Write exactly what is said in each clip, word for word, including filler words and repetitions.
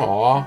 Aww.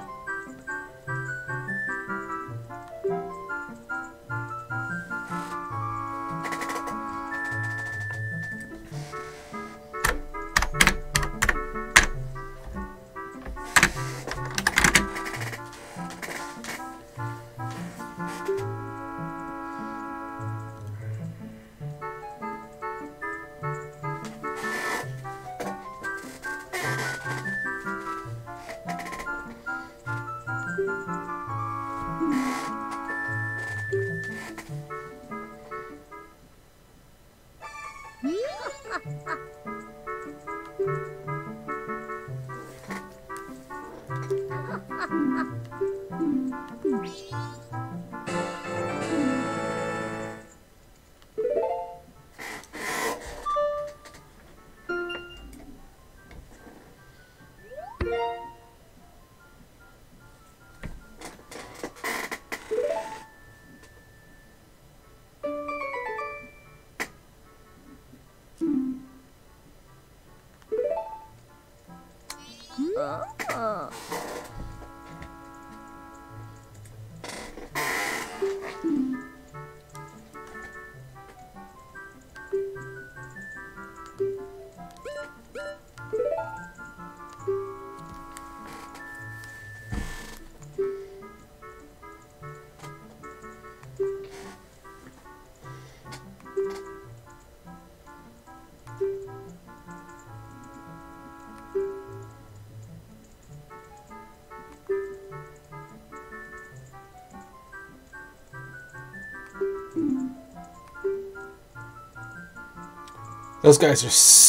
Those guys are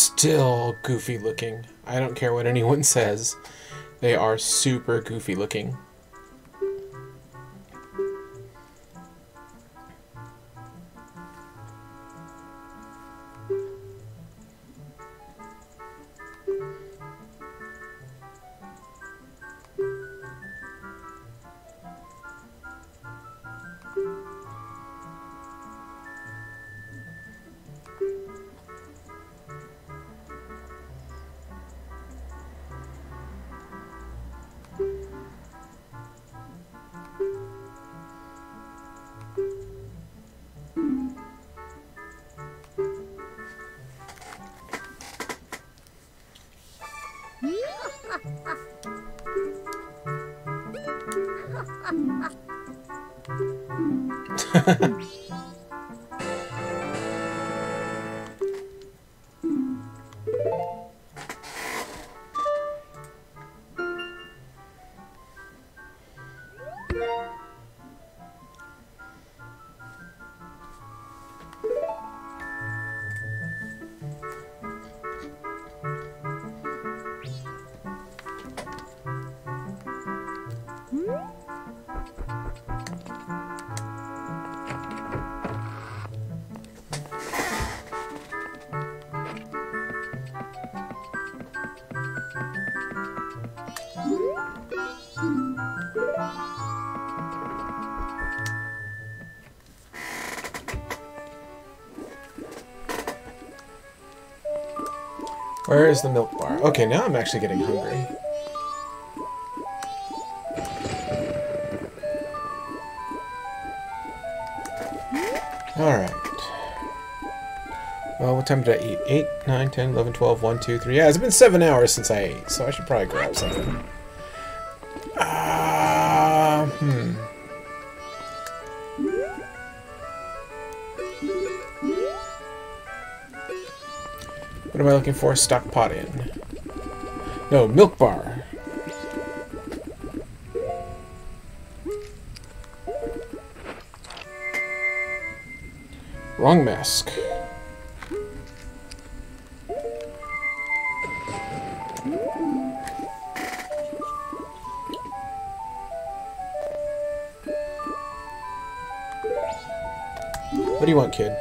still goofy looking. I don't care what anyone says. They are super goofy looking. Where is the milk bar? Okay, now I'm actually getting hungry. Alright. Well, what time did I eat? eight, nine, ten, eleven, twelve, one, two, three. Yeah, it's been seven hours since I ate, so I should probably grab something. Ah, uh, hmm. What am I looking for? Stock pot in. No, milk bar. Wrong mask. What do you want, kid?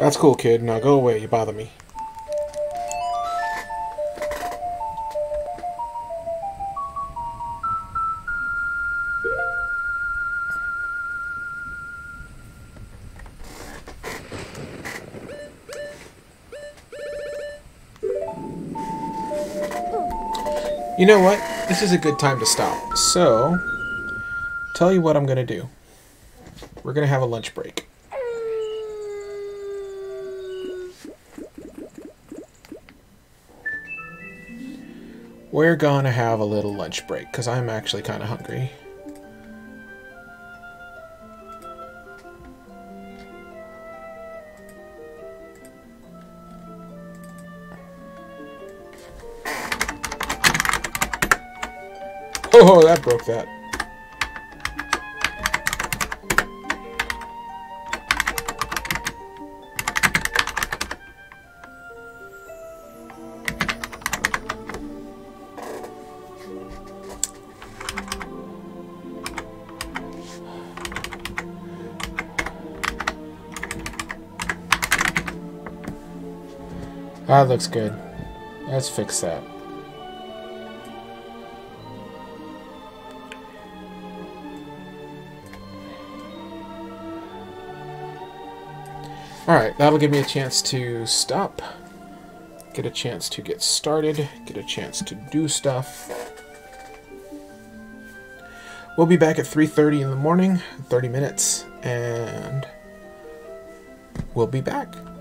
That's cool, kid. Now go away. You bother me. You know what? This is a good time to stop. So, tell you what I'm going to do. We're going to have a lunch break. We're going to have a little lunch break because I'm actually kind of hungry. Oh, that broke that. That looks good. Let's fix that. Alright, that'll give me a chance to stop, get a chance to get started, get a chance to do stuff. We'll be back at three thirty in the morning, thirty minutes, and we'll be back.